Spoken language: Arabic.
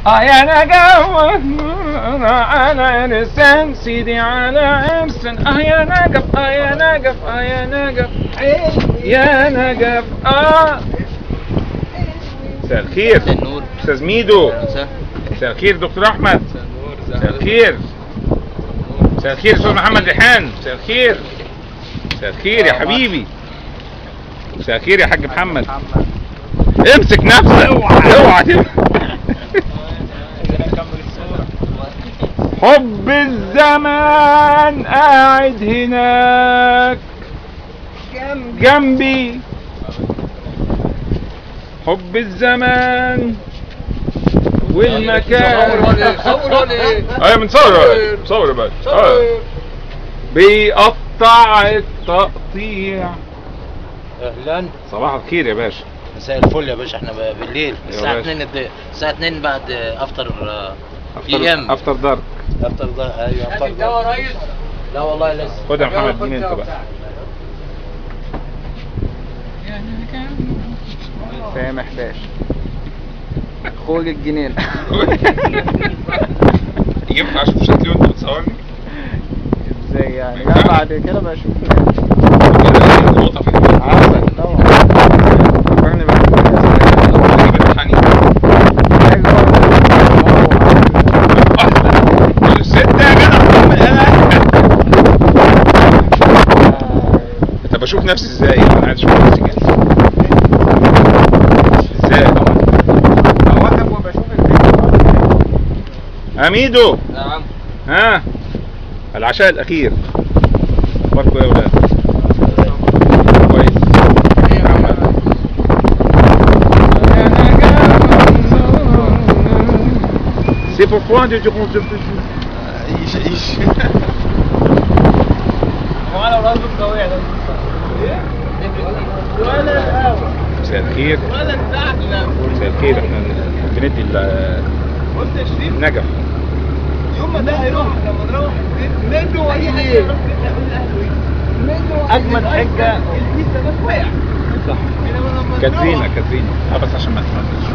يا نقف على لسان سيدي على عرسن. يا نقف يا نقف يا نقف يا نقف. مساء الخير استاذ ميدو. مساء الخير دكتور احمد. مساء الخير. مساء الخير استاذ محمد ريحان. مساء الخير. مساء الخير يا حبيبي. مساء الخير يا حاج محمد. امسك نفسك اوعى. حب الزمان قاعد هناك جنبي. حب الزمان والمكان. ايوه بنصور يا باشا. بيقطع التقطيع. اهلا صباح الخير يا باشا. مساء الفل يا باشا. احنا بالليل الساعة 2 الساعة 2 بعد افطر بي ام. افطر دارك. افطر دارك. ايوه افطر دارك. يا ريس لا والله لسه. خد يا محمد اديني انت بقى. سامح باشا خوج الجنين. ينفع اشوف شكلي وانت بتصورني؟ ازاي يعني؟ لا بعد كده بشوف عسل طبعا. فكرني انت بشوف نفسي ازاي؟ انا عايز اشوف نفسي كده ازاي؟ اوقف وبشوف الفيديو. اميدو. نعم. ها العشاء الاخير اخباركم ايه يا ولاد؟ كويس. C'est pourquoi tu comptes plus. مساء الخير. مساء الخير. احنا بندي النجف. يوم ما ده هيروح لما نروح منه ايه؟ اجمد حجه البيتزا بس وقع. صح. كاترينا بس عشان ما تسمعش.